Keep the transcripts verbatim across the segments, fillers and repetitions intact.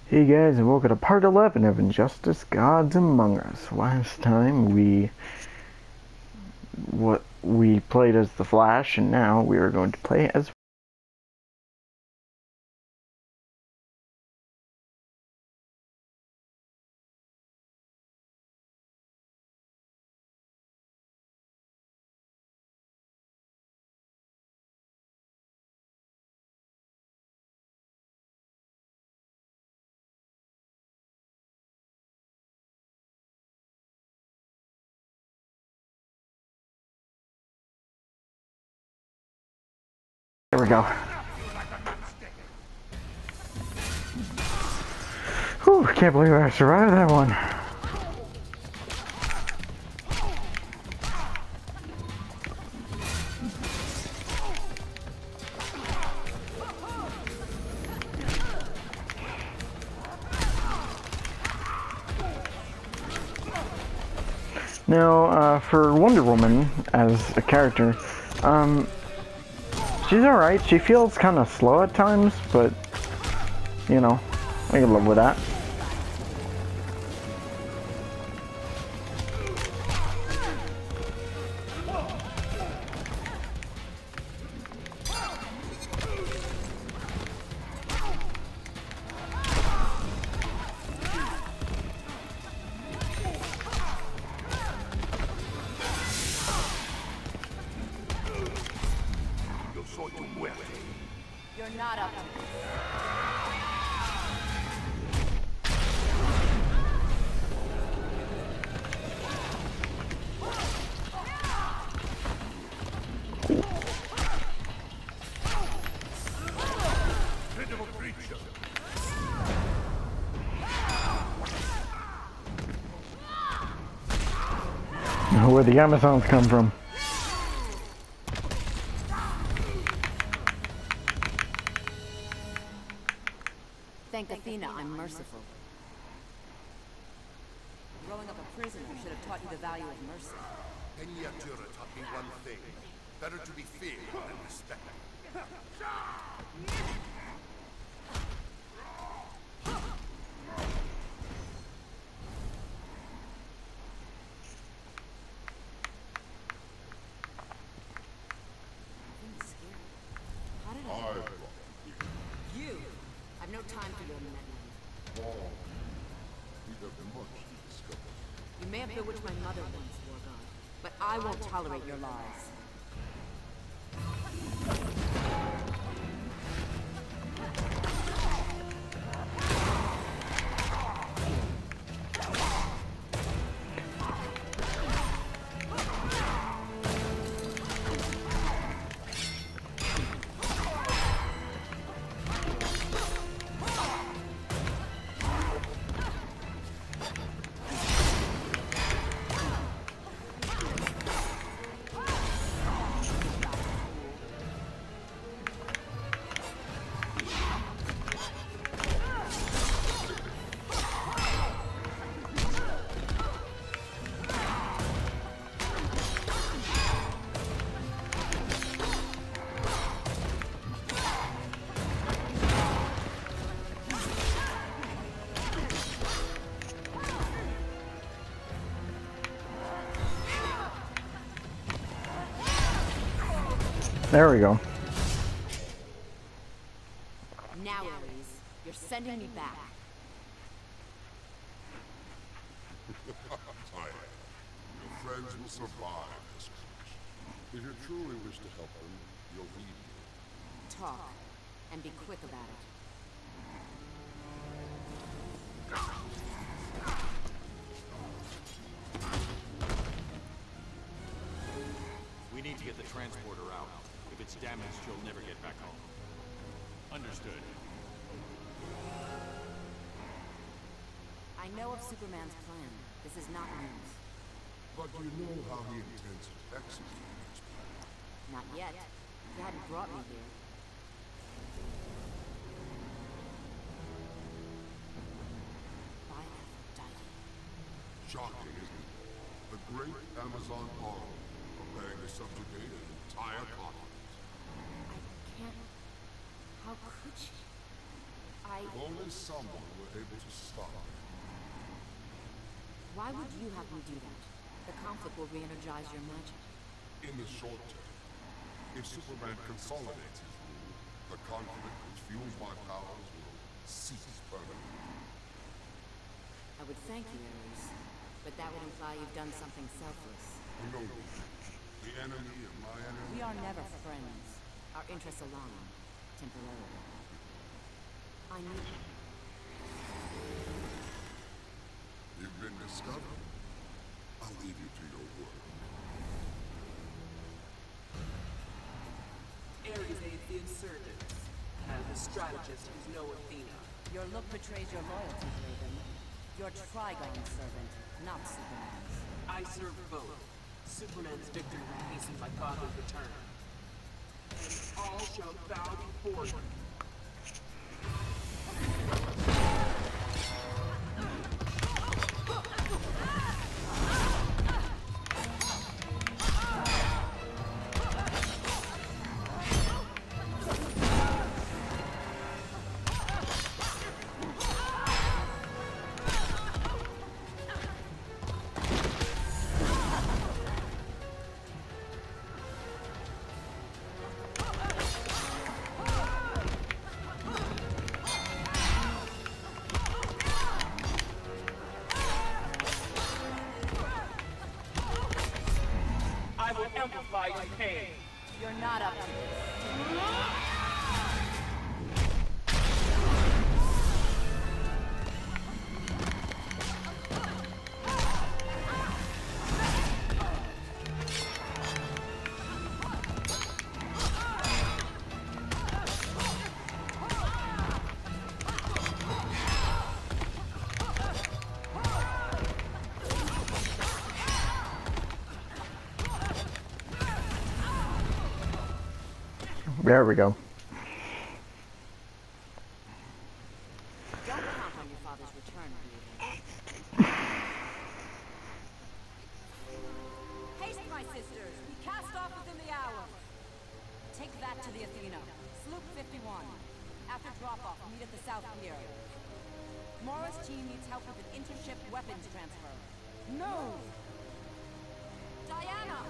Hey guys, and welcome to part eleven of Injustice: Gods Among Us. Last time we what we played as the Flash, and now we are going to play as There we go. Whew, can't believe I survived that one. Now, uh, for Wonder Woman as a character, um, she's alright. She feels kind of slow at times, but, you know, I can live with that. You're not up to this. Where the Amazons come from. Thank Athena, I'm merciful. Growing up a prisoner should have taught you the value of mercy. Eniatura taught me one thing. Better to be feared than respected. How did I... You! I've no time for your meddling. We have much to discover. You may have bewitched my mother once, War God, but I won't tolerate your lies. There we go. Now, Ares, you're sending me back. Tired. Your friends will survive this crash. If you truly wish to help them, you'll lead me. Talk, and be quick about it. We need to get the transporter out. If it's damaged, you'll never get back home. Understood. I know of Superman's plan. This is not news. But do you know how he intends to execute his plan? Not yet. You hadn't brought me here. By Aphrodite. Shocking, isn't it? The great Amazon army preparing to subjugate an entire continent. I can't... How could she? I... Only someone were able to stop it. Why would you have me do that? The conflict will re-energize your magic. In the short term, if Superman consolidates his rule, the conflict which fuels my powers will cease permanently. I would thank you, Ares, but that would imply you've done something selfless. No, the enemy of my enemy. We are never friends. Our interests align, temporarily. I need you. You've been discovered. I'll leave you to your work. Ares aids the insurgents, and the strategist is no Athena. Your look betrays your loyalties, Raven. You're Trigon's servant, not Superman's. I serve both. Superman's victory will hasten my father's return. And all shall bow before him. I will amplify your pain. You're not up to this. There we go. Don't count on your father's return, Raven. Haste, my sisters! We cast off within the hour! Take that to the Athena. Sloop fifty-one. After drop-off, meet at the South Pier. Mora's team needs help with an intership weapons transfer. No! Diana!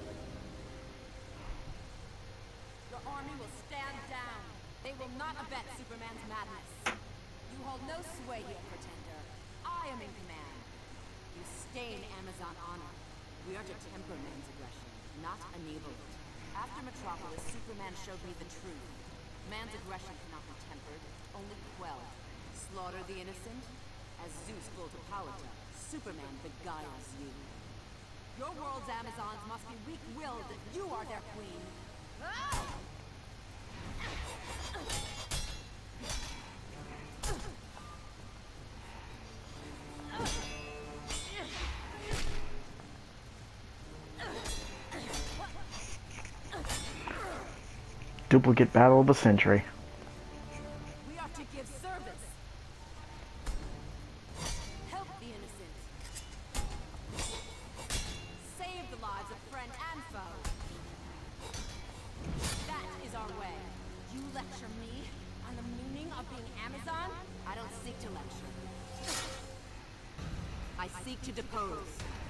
Your army will stand down. They will not abet Superman's madness. You hold no sway here, Pretender. I am in command. You stain Amazon honor. We are to temper man's aggression, not enable it. After Metropolis, Superman showed me the truth. Man's aggression cannot be tempered, only quelled. Slaughter the innocent? As Zeus fooled Hippolyta, Superman beguiles you. Your world's Amazons must be weak-willed if you are their queen. Duplicate battle of the century. We are to give service. Help the innocent. Save the lives of friend and foe. That is our way. You lecture me on the meaning of being Amazon? I don't seek to lecture. I seek to depose.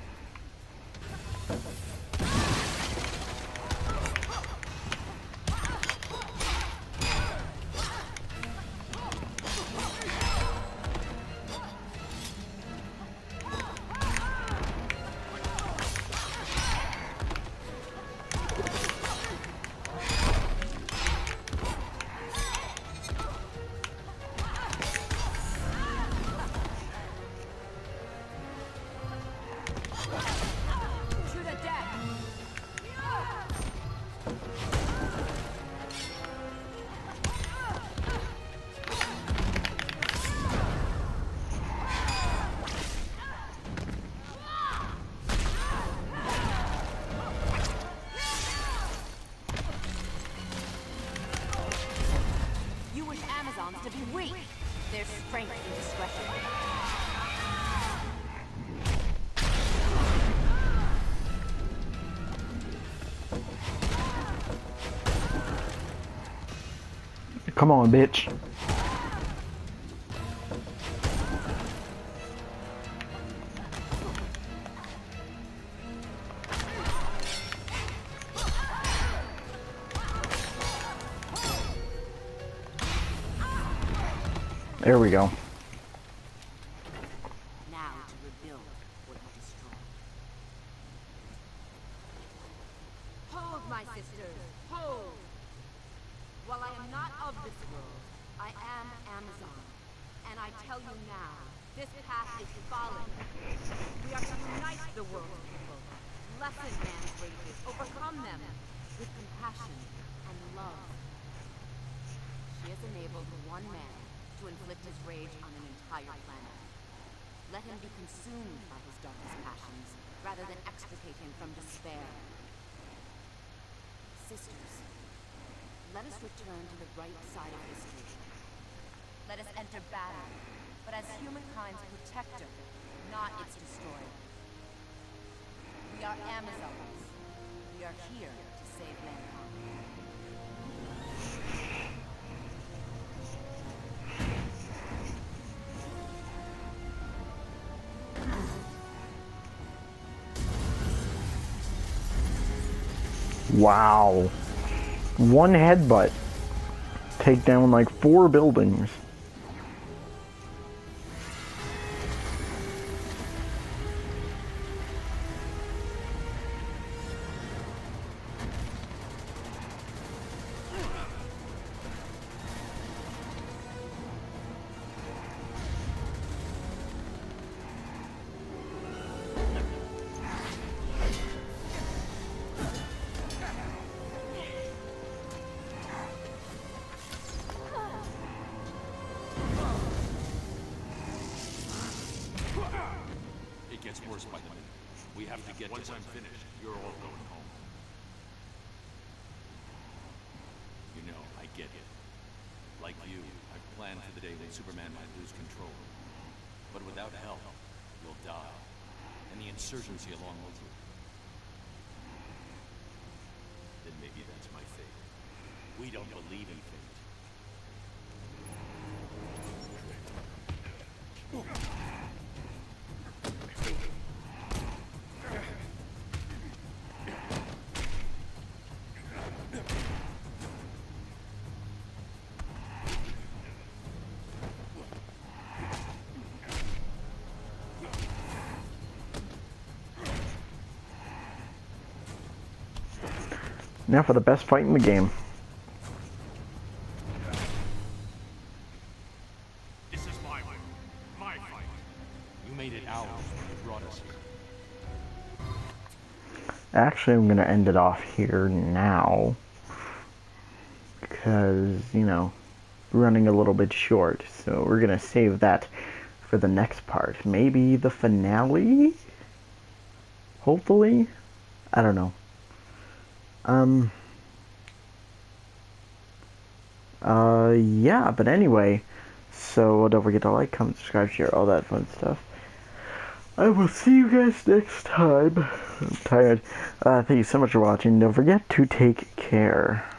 To be weak. There's strength in discretion. Come on, bitch. There we go. Now to rebuild what you destroyed. Hold, my sisters, hold! While I am not of this world, I am Amazon. And I tell you now, this path is folly. We are to unite the world's people, lessen man's rages, overcome them with compassion and love. She has enabled one man to inflict his rage on an entire planet. Let him be consumed by his darkest passions, rather than extricate him from despair. Sisters, let us return to the right side of history. Let us enter battle, but as humankind's protector, not its destroyer. We are Amazons. We are here to save mankind. Wow. One headbutt. Take down like four buildings. It gets worse by the minute. We have to get Once I'm finished, you're all going home. You know, I get it. Like you, I've planned for the day when Superman might lose control. But without help, you'll die. And the insurgency along with you. Then maybe that's my fate. We don't believe in fate. Now for the best fight in the game. This is my way. My fight. You made it ours. You brought us here. Actually, I'm going to end it off here now. Because, you know, we're running a little bit short. So we're going to save that for the next part. Maybe the finale? Hopefully? I don't know. Um, uh, yeah, but anyway, so don't forget to like, comment, subscribe, share, all that fun stuff. I will see you guys next time. I'm tired. Uh, thank you so much for watching. Don't forget to take care.